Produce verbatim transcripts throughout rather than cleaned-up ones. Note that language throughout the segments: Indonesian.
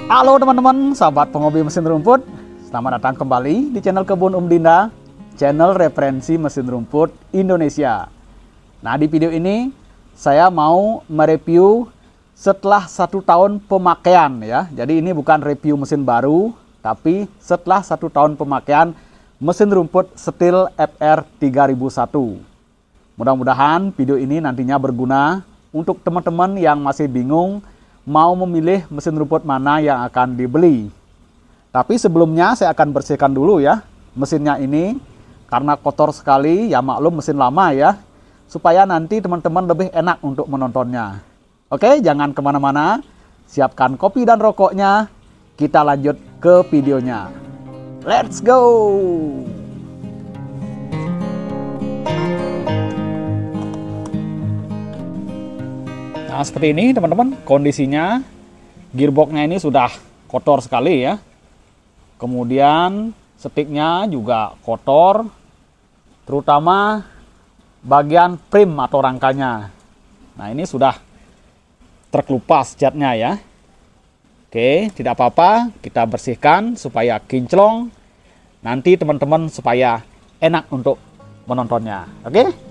Halo teman-teman, sahabat penghobi mesin rumput. Selamat datang kembali di channel Kebun Om Dinda, channel referensi mesin rumput Indonesia. Nah, di video ini saya mau mereview setelah satu tahun pemakaian ya. Jadi ini bukan review mesin baru, tapi setelah satu tahun pemakaian mesin rumput Stihl F R tiga ribu satu. Mudah-mudahan video ini nantinya berguna untuk teman-teman yang masih bingung mau memilih mesin rumput mana yang akan dibeli. Tapi sebelumnya saya akan bersihkan dulu ya mesinnya ini, karena kotor sekali, ya maklum mesin lama ya, supaya nanti teman-teman lebih enak untuk menontonnya. Oke, jangan kemana-mana, siapkan kopi dan rokoknya, kita lanjut ke videonya. Let's go! Nah, seperti ini teman-teman kondisinya. Gearboxnya ini sudah kotor sekali ya. Kemudian setiknya juga kotor, terutama bagian frame atau rangkanya. Nah, ini sudah terkelupas catnya ya. Oke, tidak apa-apa, kita bersihkan supaya kinclong. Nanti teman-teman supaya enak untuk menontonnya. Oke?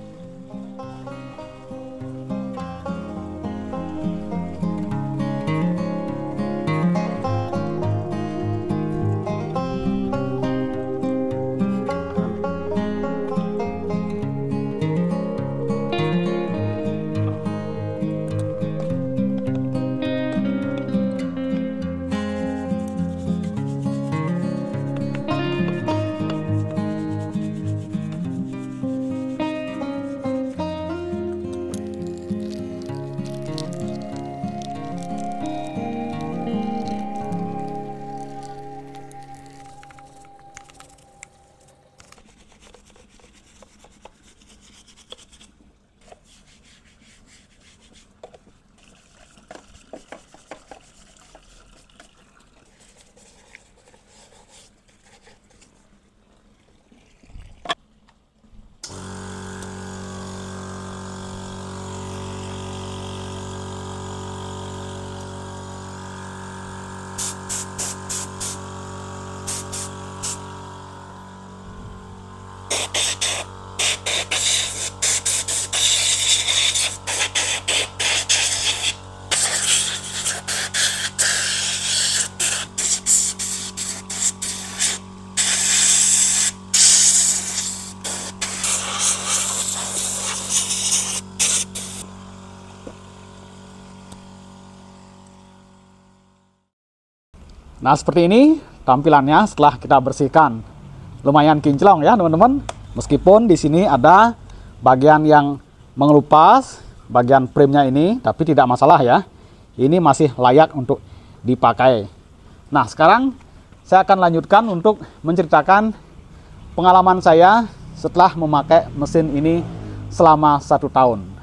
Nah, seperti ini tampilannya setelah kita bersihkan. Lumayan kinclong ya, teman-teman. Meskipun di sini ada bagian yang mengelupas, bagian frame-nya ini, tapi tidak masalah ya. Ini masih layak untuk dipakai. Nah, sekarang saya akan lanjutkan untuk menceritakan pengalaman saya setelah memakai mesin ini selama satu tahun.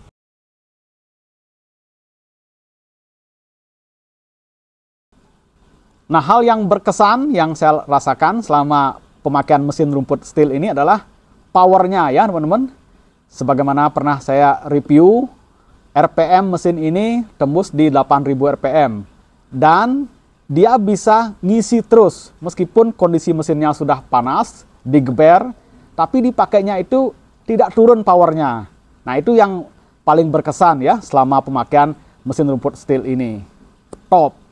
Nah, hal yang berkesan yang saya rasakan selama pemakaian mesin rumput Stihl ini adalah powernya ya teman-teman. Sebagaimana pernah saya review, R P M mesin ini tembus di delapan ribu R P M. Dan dia bisa ngisi terus meskipun kondisi mesinnya sudah panas, digeber, tapi dipakainya itu tidak turun powernya. Nah, itu yang paling berkesan ya selama pemakaian mesin rumput Stihl ini. Top.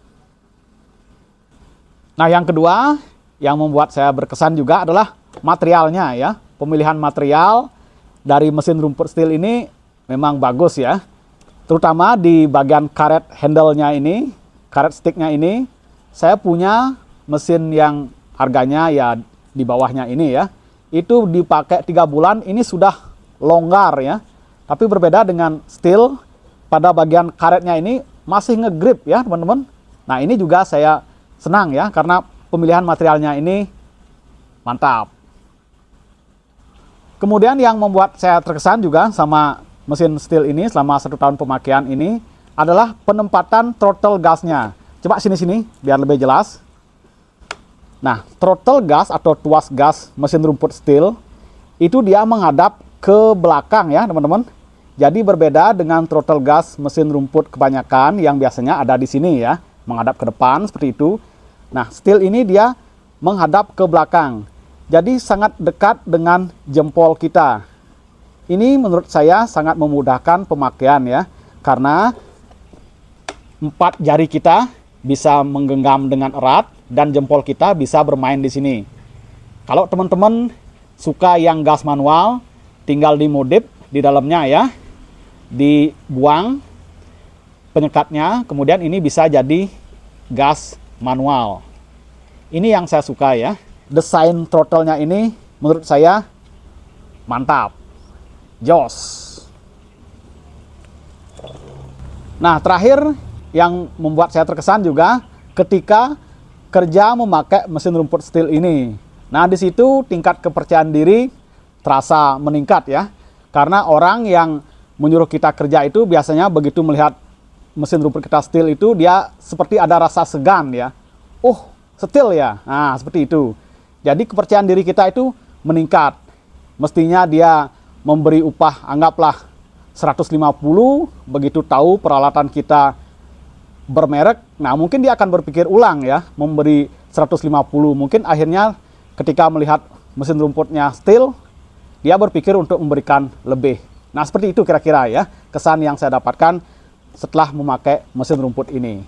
Nah, yang kedua yang membuat saya berkesan juga adalah materialnya ya. Pemilihan material dari mesin rumput Stihl ini memang bagus ya. Terutama di bagian karet handle-nya ini, karet stick-nya ini, saya punya mesin yang harganya ya di bawahnya ini ya. Itu dipakai tiga bulan, ini sudah longgar ya. Tapi berbeda dengan Stihl, pada bagian karetnya ini masih ngegrip ya teman-teman. Nah, ini juga saya senang ya, karena pemilihan materialnya ini mantap. Kemudian yang membuat saya terkesan juga sama mesin Stihl ini selama satu tahun pemakaian ini adalah penempatan throttle gasnya. Coba sini-sini biar lebih jelas. Nah, throttle gas atau tuas gas mesin rumput Stihl itu dia menghadap ke belakang ya teman-teman. Jadi berbeda dengan throttle gas mesin rumput kebanyakan yang biasanya ada di sini ya. menghadap ke depan seperti itu. Nah, steel ini dia menghadap ke belakang. Jadi sangat dekat dengan jempol kita. Ini menurut saya sangat memudahkan pemakaian ya. Karena empat jari kita bisa menggenggam dengan erat dan jempol kita bisa bermain di sini. Kalau teman-teman suka yang gas manual, tinggal dimodif di dalamnya ya. Dibuang penyekatnya, kemudian ini bisa jadi gas manual. Ini yang saya suka ya. Desain throttle-nya ini menurut saya mantap. Jos. Nah, terakhir yang membuat saya terkesan juga ketika kerja memakai mesin rumput steel ini. Nah, di situ tingkat kepercayaan diri terasa meningkat ya. Karena orang yang menyuruh kita kerja itu biasanya begitu melihat mesin rumput kita steel itu, dia seperti ada rasa segan ya. Oh, steel ya. Nah, seperti itu. Jadi kepercayaan diri kita itu meningkat. Mestinya dia memberi upah anggaplah seratus lima puluh, begitu tahu peralatan kita bermerek, nah mungkin dia akan berpikir ulang ya, memberi seratus lima puluh. Mungkin akhirnya ketika melihat mesin rumputnya steel, dia berpikir untuk memberikan lebih. Nah, seperti itu kira-kira ya kesan yang saya dapatkan setelah memakai mesin rumput ini.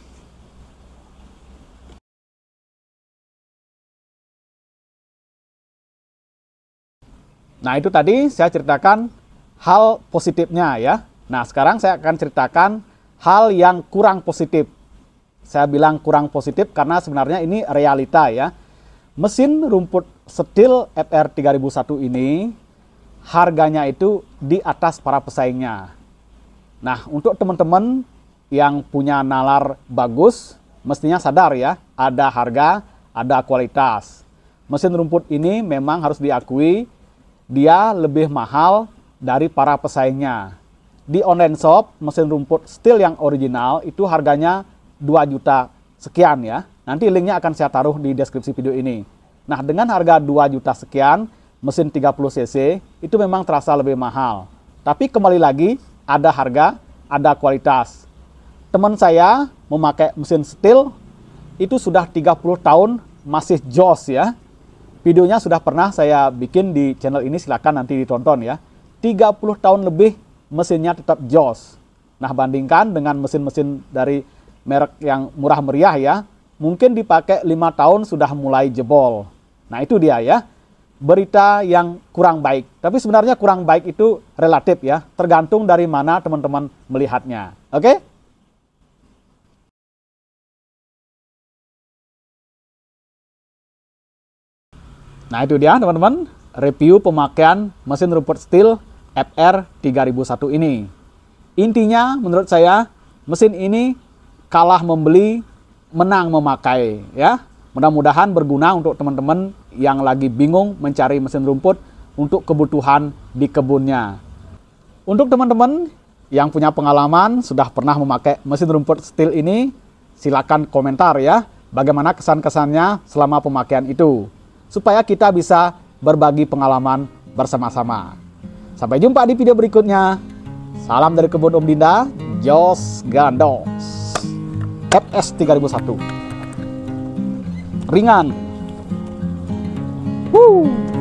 Nah, itu tadi saya ceritakan hal positifnya ya. Nah, sekarang saya akan ceritakan hal yang kurang positif. Saya bilang kurang positif karena sebenarnya ini realita ya. Mesin rumput steel F R tiga ribu satu ini harganya itu di atas para pesaingnya. Nah, untuk teman-teman yang punya nalar bagus, mestinya sadar ya, ada harga, ada kualitas. Mesin rumput ini memang harus diakui, dia lebih mahal dari para pesaingnya. Di online shop, mesin rumput steel yang original itu harganya dua juta sekian ya. Nanti linknya akan saya taruh di deskripsi video ini. Nah, dengan harga dua juta sekian, mesin tiga puluh cc itu memang terasa lebih mahal. Tapi kembali lagi, ada harga, ada kualitas. Teman saya memakai mesin steel itu sudah tiga puluh tahun masih jos ya. Videonya sudah pernah saya bikin di channel ini, silakan nanti ditonton ya. tiga puluh tahun lebih mesinnya tetap jos. Nah, bandingkan dengan mesin-mesin dari merek yang murah meriah ya, mungkin dipakai lima tahun sudah mulai jebol. Nah, itu dia ya. Berita yang kurang baik. Tapi sebenarnya kurang baik itu relatif ya, tergantung dari mana teman-teman melihatnya. Oke? Nah, itu dia teman-teman, review pemakaian mesin rumput steel F R tiga ribu satu ini. Intinya menurut saya mesin ini kalah membeli, menang memakai ya. Mudah-mudahan berguna untuk teman-teman yang lagi bingung mencari mesin rumput untuk kebutuhan di kebunnya. Untuk teman-teman yang punya pengalaman sudah pernah memakai mesin rumput steel ini, silakan komentar ya, bagaimana kesan-kesannya selama pemakaian itu, supaya kita bisa berbagi pengalaman bersama-sama. Sampai jumpa di video berikutnya. Salam dari kebun Om Dinda, Jos Gandos F S tiga ribu satu. Ringan. Woo.